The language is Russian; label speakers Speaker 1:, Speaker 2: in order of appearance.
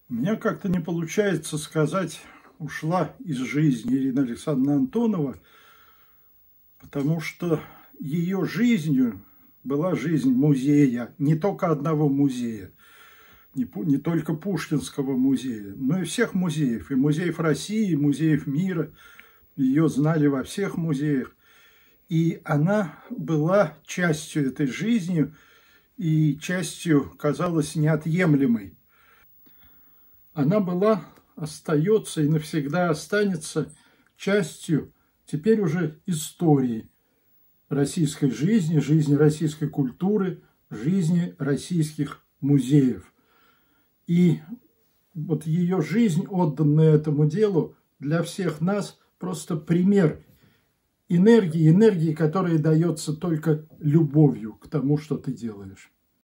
Speaker 1: У меня как-то не получается сказать, ушла из жизни Ирина Александровна Антонова, потому что ее жизнью была жизнь музея, не только одного музея, не только Пушкинского музея, но и всех музеев, и музеев России, и музеев мира. Ее знали во всех музеях. И она была частью этой жизни и частью, казалось, неотъемлемой. Она была, остается и навсегда останется частью теперь уже истории российской жизни, жизни российской культуры, жизни российских музеев. И вот ее жизнь, отданная этому делу, для всех нас просто пример энергии, которая дается только любовью к тому, что ты делаешь.